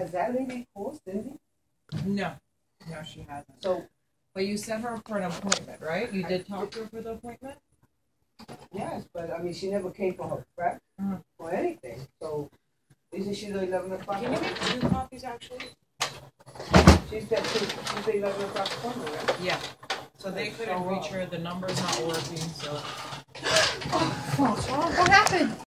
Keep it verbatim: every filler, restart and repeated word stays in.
has that lady called Cindy? No, no, she hasn't. So, but you sent her for an appointment, right? You did talk to her for the appointment? yes, but I mean, she never came for her prep Uh-huh. or anything. So, isn't she the eleven o'clock? Can you make two copies, actually? She's got two, she's the eleven o'clock appointment, right? Yeah. So they couldn't reach her, the number's not working, so. What happened?